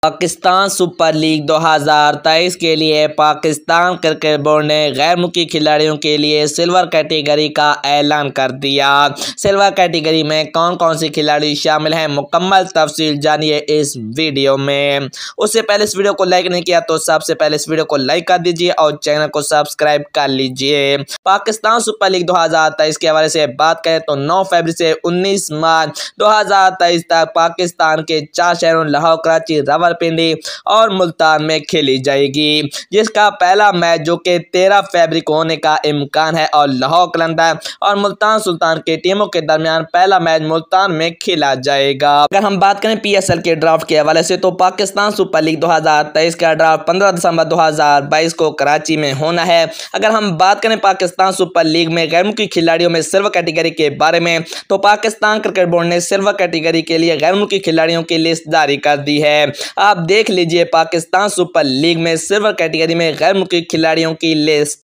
Pakistan super league 2023 के लिए Pakistan cricket board ने गैर मुल्की खिलाड़ियों के लिए सिल्वर कैटेगरी का ऐलान कर दिया। सिल्वर कैटेगरी में कौन कौन से खिलाड़ी शामिल हैं, मुकम्मल तफसील जानिए इस वीडियो में। उससे पहले इस वीडियो को लाइक नहीं किया तो सबसे पहले इस वीडियो को लाइक कर दीजिए और चैनल को सब्सक्राइब कर लीजिए। पाकिस्तान सुपर लीग 2023 के हवाले से बात करें तो 9 फरवरी से 19 मार्च 2023 तक पाकिस्तान के 4 शहरों लाहौर, कराची, रावलपिंडी और मुल्तान में खेली जाएगी, जिसका पहला मैच जो कि 13 फरवरी को होने का इम्कान है और लाहौर, कलंदर और मुल्तान सुल्तान के टीमों के दरमियान पहला मैच मुल्तान में खेला जाएगा। अगर हम बात करें PSL के ड्राफ्ट के हवाले से तो पाकिस्तान सुपर लीग 2023 का ड्राफ्ट 15 दिसंबर 2022 को कराची में होना है। अगर हम बात करें पाकिस्तान सुपर लीग में गैर मुल्की खिलाड़ियों में सिल्वर कैटेगरी के बारे में तो पाकिस्तान क्रिकेट बोर्ड ने सिल्वर कैटेगरी के लिए गैर मुल्की खिलाड़ियों की लिस्ट जारी कर दी है। आप देख लीजिए पाकिस्तान सुपर लीग में सिल्वर कैटेगरी में गैर मुल्की खिलाड़ियों की लिस्ट।